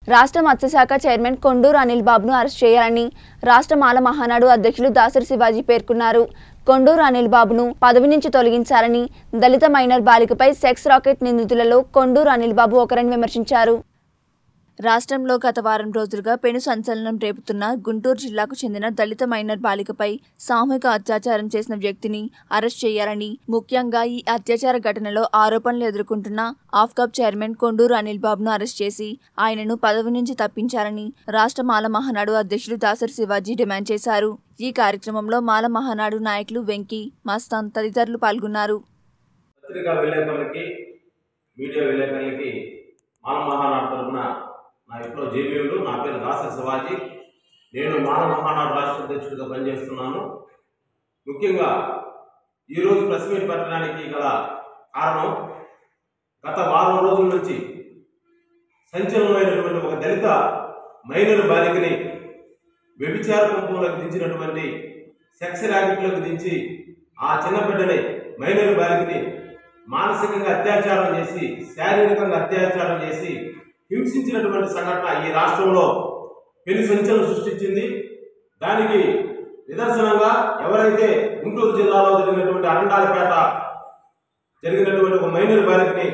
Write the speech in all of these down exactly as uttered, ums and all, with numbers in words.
రాష్ట్ర మత్స్యశాఖ చైర్మన్ కొండూరు అనిల్ బాబును అరెస్ట్ చేయాలని రాష్ట్ర మాల మహానాడు అధ్యక్షులు దాసరి శివాజీ పేర్కొన్నారు. కొండూరు అనిల్ బాబును పదవి నుంచి తొలగించాలని దళిత మైనర్ బాలికపై సెక్స్ రాకెట్ నిందితులలో కొండూరు అనిల్ బాబు ఒకరని విమర్శించారు. రాష్ట్రంలో గత వారం రోజులుగా పెను సంచలనం రేపుతున్న గుంటూరు జిల్లాకు చెందిన దళిత మైనర్ బాలికపై సామూహిక అత్యాచారం చేసిన వ్యక్తిని అరెస్ట్ చేయాలని, ముఖ్యంగా ఈ అత్యాచార ఘటనలో ఆరోపణలు ఎదుర్కొంటున్న ఆఫ్కాబ్ చైర్మన్ కొండూరు అనిల్ బాబును అరెస్ట్ చేసి ఆయనను పదవి నుంచి తప్పించాలని రాష్ట్ర మాల మహానాడు అధ్యక్షులు దాసరి శివాజీ డిమాండ్ చేశారు. ఈ కార్యక్రమంలో మాల మహానాడు నాయకులు వెంకీ, మస్తాన్ తదితరులు పాల్గొన్నారు. నా ఇప్పుడు జేబీలు నా పేరు దాసరి శివాజీ. నేను మాల మహానాడు రాష్ట్ర అధ్యక్షుడిగా పనిచేస్తున్నాను. ముఖ్యంగా ఈరోజు ప్రెస్ మీట్ పెట్టడానికి గల కారణం, గత వారం రోజుల నుంచి సంచలనమైనటువంటి ఒక దళిత మైనర్ బాలికని వ్యభిచార కుంపంలోకి దించినటువంటి సెక్స్ ర్యాకెట్లోకి దించి ఆ చిన్న బిడ్డని మైనర్ బాలికని మానసికంగా అత్యాచారం చేసి, శారీరకంగా అత్యాచారం చేసి హింసించినటువంటి సంఘటన ఈ రాష్ట్రంలో పెను సంచలనం సృష్టించింది. దానికి నిదర్శనంగా ఎవరైతే గుంటూరు జిల్లాలో జరిగినటువంటి అరండాలపేట జరిగినటువంటి ఒక మైనర్ బాలికని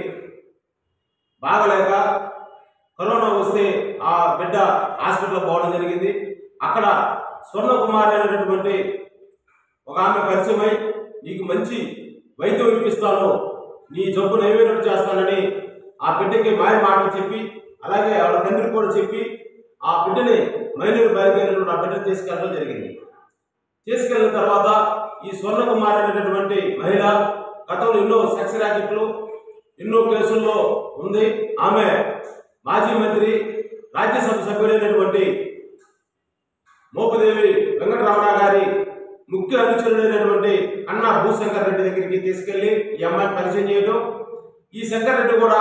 బాగలేక కరోనా వస్తే ఆ బిడ్డ హాస్పిటల్లో పోవడం జరిగింది. అక్కడ స్వర్ణకుమారి అనేటటువంటి ఒక ఆమె పరిచయమై, నీకు మంచి వైద్యం ఇప్పిస్తాను, నీ జబ్బు నైవేద్యం చేస్తానని ఆ బిడ్డకి మాయ మాటలు చెప్పి, అలాగే వాళ్ళ తండ్రికి కూడా చెప్పి ఆ బిడ్డని మైనర్ బాలిక అయినటువంటి ఆ బిడ్డను తీసుకెళ్ళడం జరిగింది. తీసుకెళ్ళిన తర్వాత ఈ స్వర్ణకుమారి అనేటటువంటి మహిళ గతంలో ఎన్నో సెక్స్ ర్యాకెట్లు, ఎన్నో కేసుల్లో ఉంది. ఆమె మాజీ మంత్రి, రాజ్యసభ సభ్యులైనటువంటి మోపుదేవి వెంకటరమణ గారి ముఖ్య అనుచరుడైనటువంటి అన్నా భూశంకర్ రెడ్డి దగ్గరికి తీసుకెళ్లి ఈ అమ్మాయిని పరిచయం చేయడం. ఈ శంకర్ రెడ్డి కూడా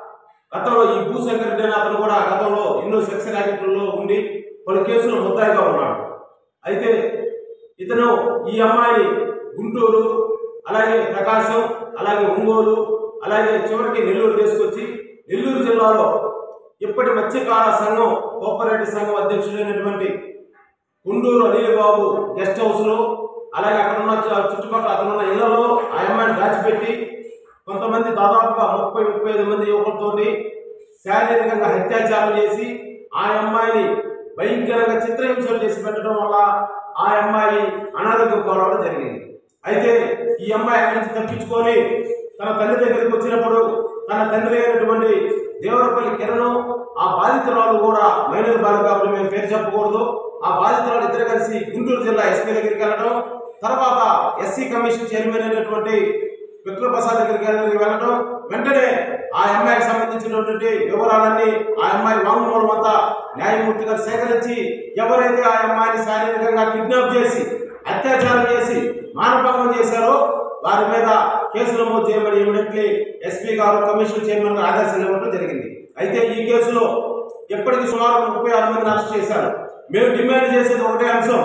గతంలో ఈ భూశంకర్ రెడ్డి అతను కూడా గతంలో ఎన్నో సెక్స్ ర్యాకెట్లలో ఉండి పలు కేసులు ముద్దాయిగా ఉన్నాడు. అయితే ఇతను ఈ అమ్మాయిని గుంటూరు, అలాగే ప్రకాశం, అలాగే ఒంగోలు, అలాగే చివరికి నెల్లూరు తీసుకొచ్చి నెల్లూరు జిల్లాలో ఇప్పటి మత్స్యకార సంఘం కోఆపరేటివ్ సంఘం అధ్యక్షుడైనటువంటి కొండూరు అనిల్ బాబు గెస్ట్ హౌస్లో, అలాగే అక్కడ ఉన్న చుట్టుపక్కల అక్కడ ఉన్న ఇళ్లలో ఆ అమ్మాయిని దాచిపెట్టి కొంతమంది దాదాపుగా ముప్పై ముప్పై ఐదు మంది యువకులతోటి శారీరకంగా అత్యాచారం చేసి ఆ అమ్మాయిని భయంకరంగా చిత్రహింసలు చేసి పెట్టడం వల్ల ఆ అమ్మాయి అనారోగ్యం పాలవడం జరిగింది. అయితే ఈ అమ్మాయి అక్కడి నుంచి తప్పించుకొని తన తండ్రి దగ్గరికి వచ్చినప్పుడు తన తండ్రి అయినటువంటి దేవరపల్లి కిరణం, ఆ బాధితురాలు కూడా మైనర్ బాలిక, కాబట్టి మేము పేరు చెప్పకూడదు, ఆ బాధితురాలు ఇద్దరు కలిసి గుంటూరు జిల్లా ఎస్పీ దగ్గరికి వెళ్ళడం, తర్వాత ఎస్సీ కమిషన్ చైర్మన్ అయినటువంటి విక్రమ్ ప్రసాద్ దగ్గరికి వెళ్ళడం, వెంటనే ఆ అమ్మాయికి సంబంధించినటువంటి వివరాలన్నీ ఆ అమ్మాయి వాంగ్మూలం అంతా న్యాయమూర్తి గారు సేకరించి ఎవరైతే ఆ అమ్మాయిని శారీరకంగా కిడ్నాప్ చేసి అత్యాచారం చేసి మానభంగం చేశారో వారి మీద కేసు నమోదు చేయమని ఇమీడియట్లీ ఎస్పీ గారు కమిషన్ చైర్మన్ గారు ఆదేశాలు ఇవ్వడం జరిగింది. అయితే ఈ కేసులో ఎప్పటికీ సుమారు ముప్పై ఆరు మందిని అరెస్ట్ చేశారు. మేము డిమాండ్ చేసేది ఒకటే అంశం,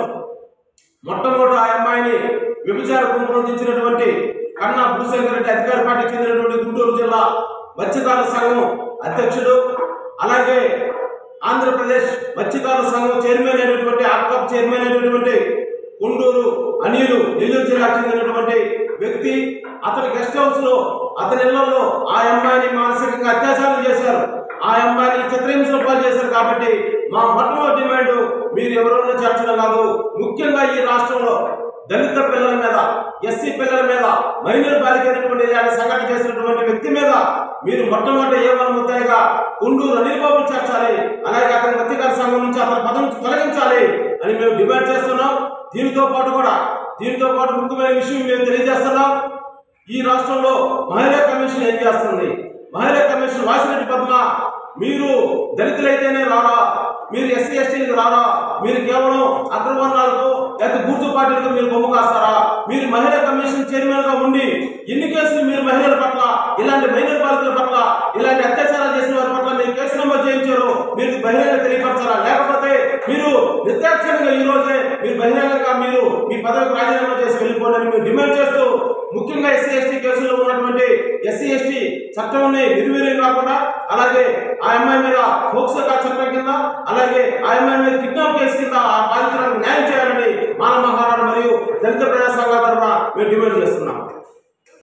మొట్టమొదటి ఆ అమ్మాయిని వ్యభిచార గుంపులో దించినటువంటి కన్నా భూశంకర్ రెడ్డి అధికార పార్టీకి చెందినటువంటి గుంటూరు జిల్లా మత్స్యకార సంఘం అధ్యక్షుడు, అలాగే ఆంధ్రప్రదేశ్ మత్స్యకార సంఘం చైర్మన్ అయినటువంటి ఆఫ్కాబ్ చైర్మన్ అయినటువంటి కొండూరు అనిల్, నెల్లూరు జిల్లాకు చెందినటువంటి వ్యక్తి, అతని గెస్ట్ హౌస్ లో అతని ఇళ్లలో ఆ అమ్మాయిని మానసికంగా అత్యాచారం చేశారు, ఆ అమ్మాయిని చిత్రహింసలు పాలు చేశారు. కాబట్టి మా మొట్టమొదటి డిమాండ్ మీరు ఎవరైనా చర్చలు కాదు, ముఖ్యంగా ఈ రాష్ట్రంలో దళిత పిల్లల మీద, ఎస్సీ పిల్లల మీద, మైనర్ బాలికైనటువంటి ఇలాంటి సంఘటన చేసినటువంటి వ్యక్తి మీద మీరు మొట్టమొదటి ఏమని ముద్దాయిగా కొండూరు అనిల్ బాబు చేర్చాలి, అలాగే అతని మత్స్యకార సంఘం నుంచి అతని పదం తొలగించాలి అని మేము డిమాండ్ చేస్తున్నాం. దీనితో పాటు కూడా దీనితో పాటు ముఖ్యమైన విషయం మేము తెలియజేస్తున్నాం, ఈ రాష్ట్రంలో మహిళా కమిషన్ ఏం చేస్తుంది? మహిళా కమిషన్ వాసిరెడ్డి పద్మ, మీరు దళితులైతేనే రారా, మీరు ఎస్సీ ఎస్టీలకు రారా, మీరు కేవలం అగ్రవర్ణాలకు లేకపోతే బూర్జు పార్టీలకు మీరు బొమ్మ కాస్తారా? మీరు మహిళా కమిషన్ చైర్మన్ గా ఉండి ఎన్ని కేసులు మీరు మహిళల పట్ల, ఇలాంటి మైనర్ బాలికల పట్ల, ఇలాంటి అత్యాచారాలు చేసిన వారి పట్ల మీరు కేసు నమోదు చేయించారు? మీరు బహిరంగ తెలియపరచారా? లేకపోతే మీరు నిర్దాక్షిణ్యంగా ఈ రోజే మీరు బహిరంగంగా మీరు మీ పదవికి రాజీనామా చేసి వెళ్ళిపోవాలని మేము డిమాండ్ చేస్తూ ముఖ్యంగా ఎస్సీ ఎస్టీ కేసుల్లో ఉన్నటువంటి ఎస్సీ ఎస్టీ చట్టంని నిర్వీర్యం కాకుండా అలాగే ఆ అమ్మాయి మీద పోక్సో చట్టం కింద అలాగే ఆ అమ్మాయి మీద కిడ్నాప్ కేసు కింద ఆ బాధితులకు న్యాయం చేయాలని మానవ మహానాడు మరియు దళిత ప్రజా సంఘాల తరఫున మేము డిమాండ్ చేస్తున్నాం.